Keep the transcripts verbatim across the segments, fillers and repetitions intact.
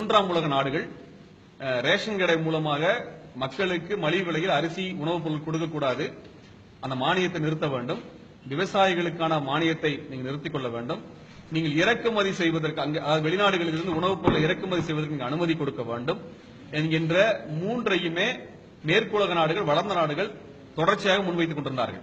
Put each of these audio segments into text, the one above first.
மூன்றாம் உலக நாடுகள் ரேஷன் கடை மூலமாக மக்களுக்கு மலிவு விலையில் அரிசி உணவுப் பொருள் கொடுக்கக்கூடாது, அந்த மானியத்தை நிறுத்த வேண்டும். விவசாயிகளுக்கான மானியத்தை நீங்கள் நிறுத்திக் கொள்ள வேண்டும். நீங்கள் இறக்குமதி செய்வதற்கு அங்கு வெளிநாடுகளிலிருந்து உணவுப் பொருளை இறக்குமதி செய்வதற்கு நீங்கள் அனுமதி கொடுக்க வேண்டும் என்கின்ற மூன்றையுமே மேற்குலக நாடுகள், வளர்ந்த நாடுகள் தொடர்ச்சியாக முன்வைத்துக் கொண்டிருந்தார்கள்.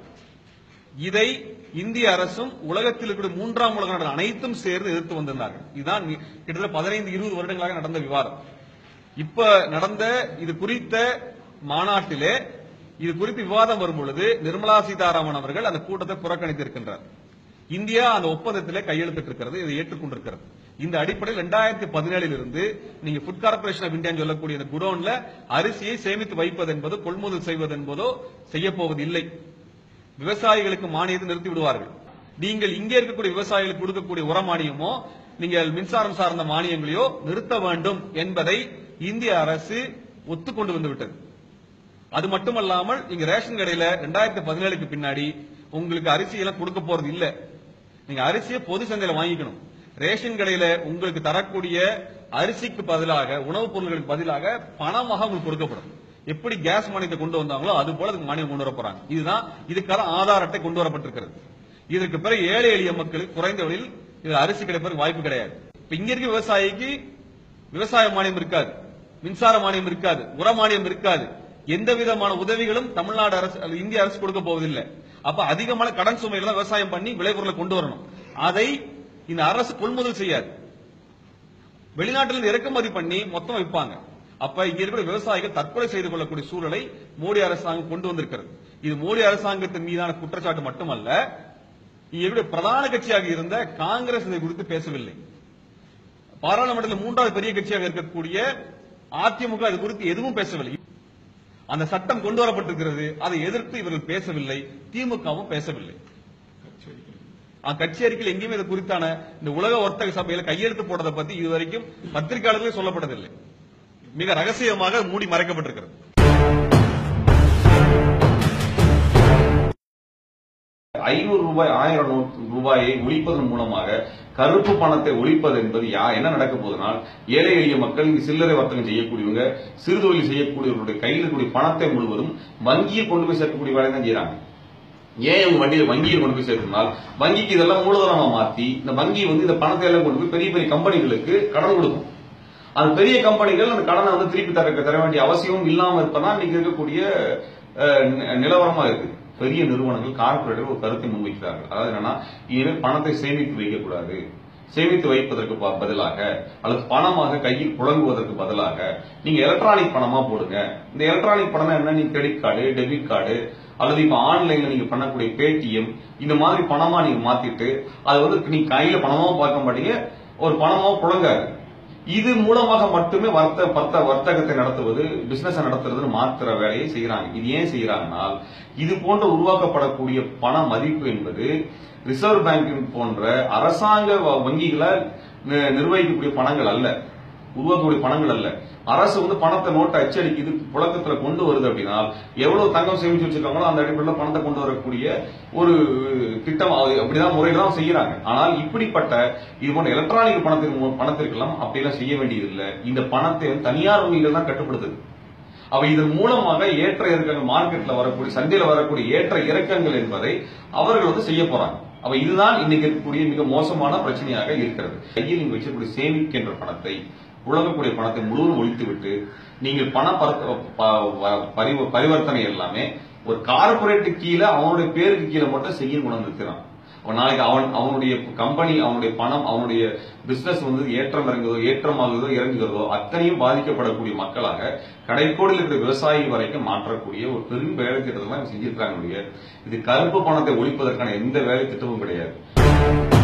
இதை இந்திய அரசும் உலகத்தில் இருக்கிற மூன்றாம் உலக நாடுகள் அனைத்தும் சேர்ந்து எதிர்த்து வந்திருந்தார்கள். இதுதான் கிட்டத்தட்ட பதினைந்து இருபது வருடங்களாக நடந்த விவாதம். இப்ப நடந்த இது குறித்த மாநாட்டிலே இது குறித்து விவாதம் வரும்பொழுது நிர்மலா சீதாராமன் அவர்கள் அந்த கூட்டத்தை புறக்கணித்திருக்கின்றார். இந்தியா அந்த ஒப்பந்தத்திலே கையெழுத்திட்டிருக்கிறது, இதை ஏற்றுக்கொண்டிருக்கிறது. இந்த அடிப்படையில் இரண்டாயிரத்தி பதினேழில் இருந்து நீங்க ஃபுட் கார்பரேஷன் ஆஃப் இந்தியா சொல்லக்கூடிய இந்த குடோன்ல அரிசியை சேமித்து வைப்பது என்பதோ கொள்முதல் செய்வது என்பதோ செய்யப்போவதில்லை. விவசாயிகளுக்கு மானியத்தை நிறுத்தி விடுவார்கள். நீங்கள் இங்கே இருக்கக்கூடிய விவசாயிகளுக்கு கொடுக்கக்கூடிய உர மானியமோ நீங்கள் மின்சாரம் சார்ந்த மானியங்களையோ நிறுத்த வேண்டும் என்பதை இந்திய அரசு ஒத்துக்கொண்டு வந்துவிட்டது. அது மட்டுமல்லாமல் இங்க ரேஷன் கடையில இரண்டாயிரத்தி பதினேழுக்கு பின்னாடி உங்களுக்கு அரிசி எல்லாம் கொடுக்க போறது இல்ல. நீங்க அரிசியை பொது சந்தையில வாங்கிக்கணும். ரேஷன் கடையில உங்களுக்கு தரக்கூடிய அரிசிக்கு பதிலாக உணவுப் பொருட்களுக்கு பதிலாக பணமாக உங்களுக்கு கொடுக்கப்படும். எப்படி கேஸ் மானியத்தை கொண்டு வந்தாங்களோ அது போல அதுக்கு மானியம் கொண்டு வர போறாங்க. இதுதான் இதுக்கான ஆதார் அட்டை கொண்டு வரப்பட்டிருக்கிறது. இதற்கு பிறகு ஏழை எளிய மக்களுக்கு குறைந்த விலையில் இது அரிசி கிடைப்பதற்கு வாய்ப்பு கிடையாது. இப்ப இங்க இருக்க விவசாயிக்கு விவசாய மானியம் இருக்காது, மின்சார மானியம் இருக்காது, உர மானியம் இருக்காது. எந்த விதமான உதவிகளும் தமிழ்நாடு அரசு இந்திய அரசு கொடுக்க போவதில்லை. அப்ப அதிகமான கடன் சுமைகளை விவசாயம் பண்ணி விளைபொருளை கொண்டு வரணும். அதை இந்த அரசு கொள்முதல் செய்யாது, வெளிநாட்டிலிருந்து இறக்குமதி பண்ணி மொத்தம் வைப்பாங்க. அப்ப இங்க இருக்கிற விவசாயிகள் தற்கொலை செய்து கொள்ளக்கூடிய சூழலை மோடி அரசாங்கம் கொண்டு வந்திருக்கிறது. இது மோடி அரசாங்கத்தின் மீதான குற்றச்சாட்டு மட்டுமல்ல, இங்க பிரதான கட்சியாக இருந்த காங்கிரஸ் இதை குறித்து பேசவில்லை. பாராளுமன்றத்தில் மூன்றாவது பெரிய கட்சியாக இருக்கக்கூடிய அதிமுக இது குறித்து எதுவும் பேசவில்லை. அந்த சட்டம் கொண்டு வரப்பட்டிருக்கிறது, அதை எதிர்த்து இவர்கள் பேசவில்லை, திமுகவும் பேசவில்லை. கட்சி அறிக்கையில் எங்கேயுமே இது குறித்தான இந்த உலக வர்த்தக சபையில கையெழுத்து போடுறதை பத்தி இதுவரைக்கும் பத்திரிகையாளர்களே சொல்லப்பட்டதில்லை. மிக ரகசியமாக மூடி மறைக்கப்பட்டிருக்கிறது. ஐநூறு ரூபாய் ஆயிரம் ரூபாயை ஒழிப்பதன் மூலமாக கருப்பு பணத்தை ஒழிப்பது என்பது என்ன நடக்க போதனால் ஏழை எளிய மக்கள் இங்கு சில்லறை வர்த்தகம் செய்யக்கூடியவங்க, சிறு தொழில் செய்யக்கூடியவர்களுடைய கையில் இருக்கக்கூடிய பணத்தை முழுவதும் வங்கியில் கொண்டு போய் சேர்க்கக்கூடிய வேலை தான் செய்யறாங்க. ஏன் இவங்க வண்டியில் வங்கியில் கொண்டு போய் சேர்த்தினால் வங்கிக்கு இதெல்லாம் மூலதனமா மாற்றி இந்த வங்கி வந்து இந்த பணத்தை எல்லாம் கொண்டு போய் பெரிய பெரிய கம்பெனிகளுக்கு கடன் கொடுக்கும். அந்த பெரிய கம்பெனிகள் அந்த கடனை வந்து திருப்பி தர தர வேண்டிய அவசியமும் இல்லாம இருப்பதான் இன்னைக்கு இருக்கக்கூடிய நிலவரமா இருக்கு. பெரிய நிறுவனங்கள் கார்பரேட்டுகள் ஒரு கருத்தை முன்வைக்கிறார்கள். அதாவது என்னன்னா இனிமேல் பணத்தை சேமித்து வைக்கக்கூடாது, சேமித்து வைப்பதற்கு பதிலாக அல்லது பணமாக கையில் புழங்குவதற்கு பதிலாக நீங்க எலக்ட்ரானிக் பணமா போடுங்க. இந்த எலக்ட்ரானிக் பணம் என்ன, நீங்க கிரெடிட் கார்டு, டெபிட் கார்டு அல்லது இப்ப ஆன்லைன்ல நீங்க பண்ணக்கூடிய பேடிஎம் இந்த மாதிரி பணமா நீங்க மாத்திட்டு அது வந்து நீங்க கையில பணமா பார்க்க மாட்டீங்க, ஒரு பணமா புழங்காது. இது மூலமாக மட்டுமே வர்த்த வர்த்தகத்தை நடத்துவது, பிசினஸ் நடத்துறது மாத்திர வேலையை செய்யறாங்க. இது ஏன் செய்யறாங்கன்னா இது போன்ற உருவாக்கப்படக்கூடிய பண மதிப்பு என்பது ரிசர்வ் பேங்க் போன்ற அரசாங்க வங்கிகளால் நிர்வகிக்கக்கூடிய பணங்கள் அல்ல, உருவாக்கக்கூடிய பணங்கள் அல்ல. அரசு வந்து பணத்தை நோட்டை அச்சடிக்குது, புழக்கத்துல கொண்டு வருது அப்படின்னா எவ்வளவு தங்கம் சேமிச்சு வச்சிருக்காங்களோ அந்த அடிப்படையில் பணத்தை கொண்டு வரக்கூடிய ஒரு திட்டம் அப்படிதான் முறையில தான் செய்யறாங்க. ஆனால் இப்படிப்பட்ட இது போன்ற எலக்ட்ரானிக் பணத்திற்கு பணத்திற்கெல்லாம் அப்படியெல்லாம் செய்ய வேண்டியது இல்லை. இந்த பணத்தை வந்து தனியார் வங்கிகள் தான் கட்டுப்படுத்துது. அப்ப இதன் மூலமாக ஏற்ற இறக்கங்கள் மார்க்கெட்ல வரக்கூடிய சந்தையில வரக்கூடிய ஏற்ற இறக்கங்கள் என்பதை அவர்கள் வந்து செய்ய போறாங்க. அப்ப இதுதான் இன்னைக்கு இருக்கக்கூடிய மிக மோசமான பிரச்சனையாக இருக்கிறது. கையில் நீங்க வச்சிருக்கக்கூடிய சேமிக்கின்ற பணத்தை, புழங்கக்கூடிய பணத்தை முழுவதும் ஒழித்துவிட்டு நீங்கள் பண பரிவர்த்தனை எல்லாமே ஒரு கார்பரேட் கீழே அவனுடைய பேருக்கு கீழே மட்டும் செய்ய கொண்டு இருக்கிறான். நாளைக்கு அவன் அவனுடைய கம்பெனி, அவனுடைய பணம், அவனுடைய பிசினஸ் வந்து ஏற்றம் இறங்குதோ ஏற்றமாகுதோ இறங்குகிறதோ அத்தனையும் பாதிக்கப்படக்கூடிய மக்களாக கடைக்கோடியில் இருக்கிற விவசாயி வரைக்கும் மாற்றக்கூடிய ஒரு பெரும் வேலை திட்டத்தை செஞ்சிருக்காங்க. இது கருப்பு பணத்தை ஒழிப்பதற்கான எந்த வேலை திட்டமும் கிடையாது.